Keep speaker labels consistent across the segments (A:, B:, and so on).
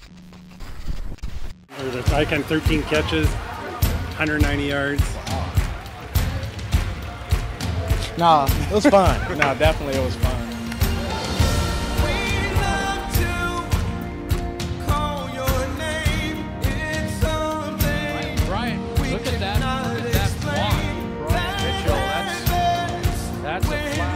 A: I can 13 catches, 190 yards.
B: No, it was fun. No, definitely it was fun.
C: Brian, look at that block. Brian Mitchell, that's a flat.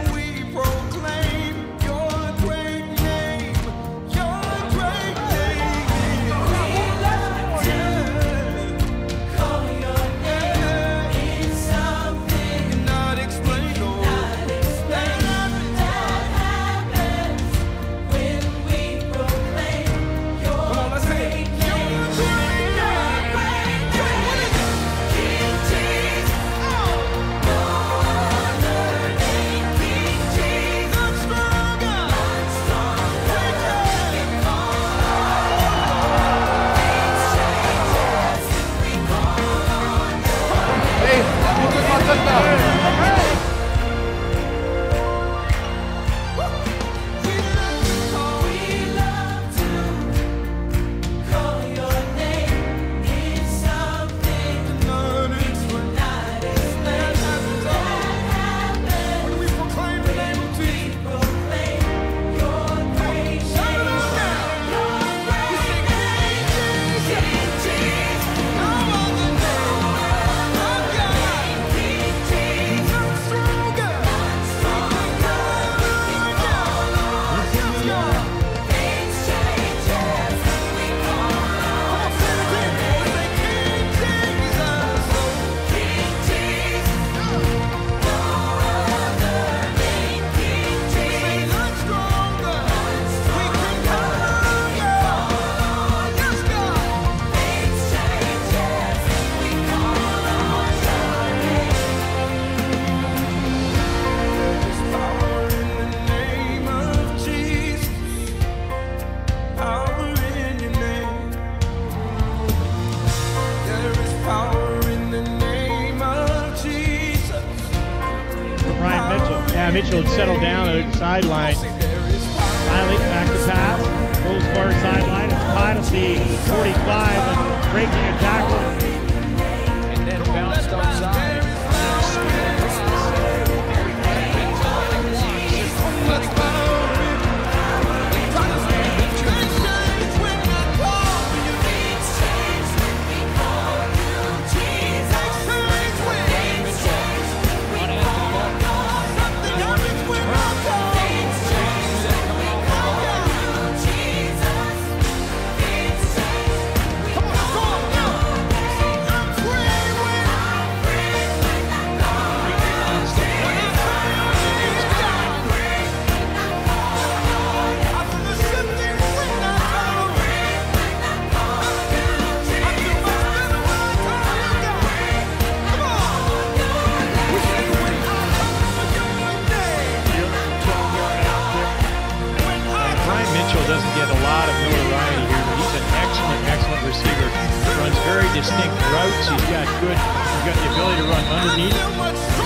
D: Mitchell had settled down at the sideline. Finally, back to pass. Goes far sideline. It's caught at the 45 and breaking a tackle.
C: And then bounced outside.
D: Doesn't get a lot of notoriety here, but he's an excellent receiver. Runs very distinct routes. He's got the ability to run underneath.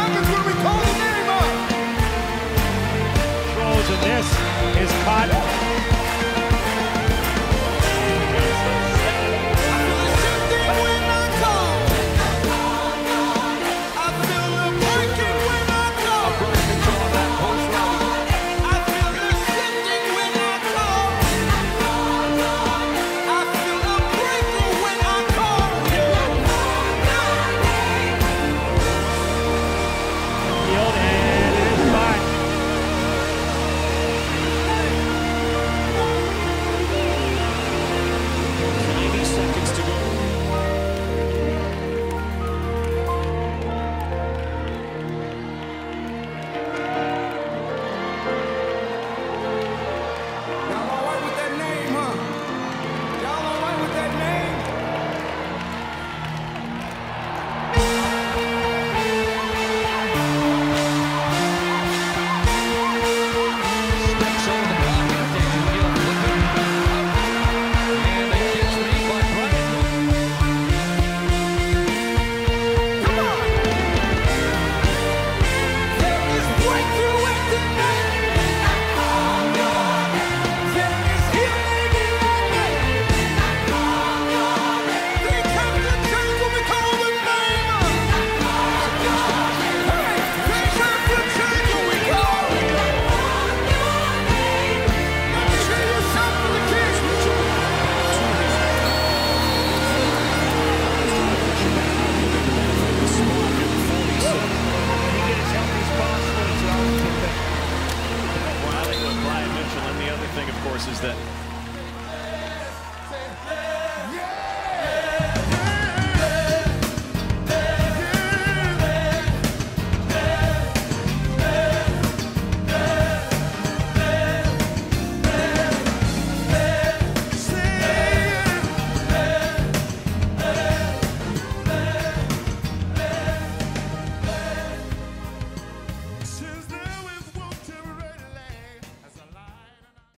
D: And this is caught